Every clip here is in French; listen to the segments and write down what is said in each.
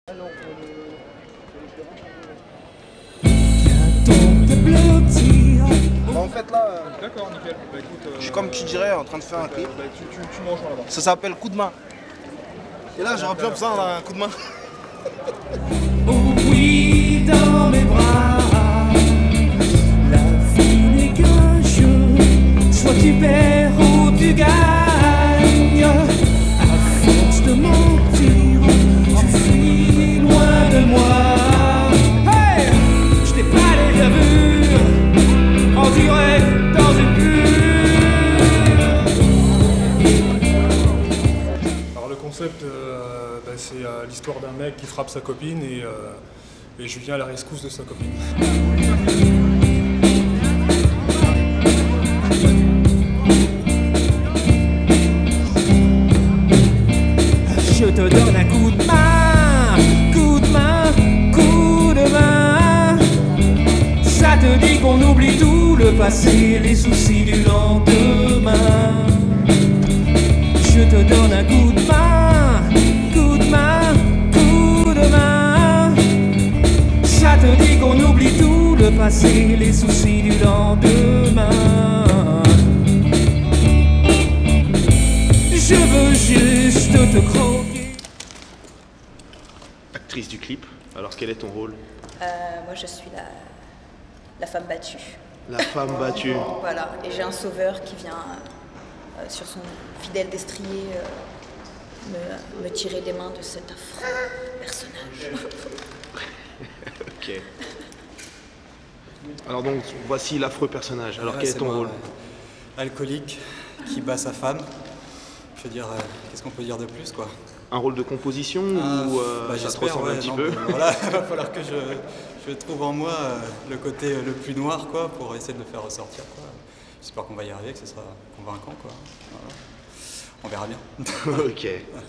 En fait là, d'accord, nickel. Bah, écoute, je suis comme tu dirais en train de faire un clip. Tu manges là-bas. Ça s'appelle Coup de main. Et là j'aurais bien besoin d'un coup de main. Oh oui, dans mes bras, la vie n'est qu'un jeu. Soit tu perds ou tu gagnes. À force de mentir, tu fuis loin de moi. Hey, je t'ai pas déjà vu en direct dans une pub. Alors le concept, c'est l'histoire d'un mec qui frappe sa copine et je viens à la rescousse de sa copine. Je te donne un coup de main, coup de main, coup de main. Ça te dit qu'on oublie tout, le passé, les soucis du lendemain. Je te donne un coup de main, coup de main, coup de main. Ça te dit qu'on oublie tout, le passé, les soucis du lendemain. Je veux juste te croquer. Actrice du clip, alors quel est ton rôle? Moi je suis la femme battue. La femme battue. Voilà, et j'ai un sauveur qui vient sur son fidèle destrier me tirer des mains de cet affreux personnage. Ok. Alors donc, voici l'affreux personnage. Alors quel est ton rôle? Alcoolique, qui bat sa femme. Je veux dire, qu'est-ce qu'on peut dire de plus, quoi? Un rôle de composition ou ça se ressemble un petit peu? Voilà, il va falloir que je trouve en moi le côté le plus noir, quoi, pour essayer de le faire ressortir, quoi. J'espère qu'on va y arriver, que ce sera convaincant, quoi. Voilà. On verra bien. Ok.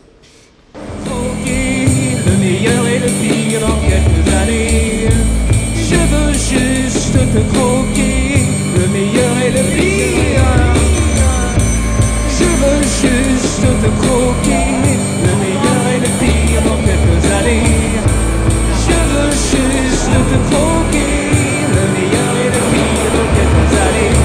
Le meilleur et le pire dans quelques années. Je veux juste te croquer. Le meilleur et le pire. Je veux juste te croquer. Le meilleur et le pire dans quelques années. Je veux juste te croquer. Le meilleur et le pire dans quelques années.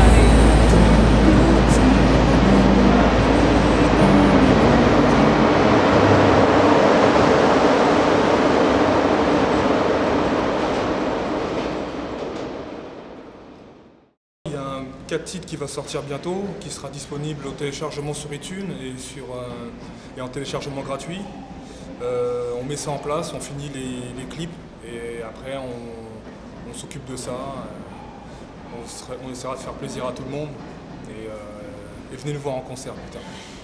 Il y a un 4 titres qui va sortir bientôt, qui sera disponible au téléchargement sur iTunes et en téléchargement gratuit. On met ça en place, on finit les clips et après on s'occupe de ça. On essaiera de faire plaisir à tout le monde et venez nous voir en concert plus tard.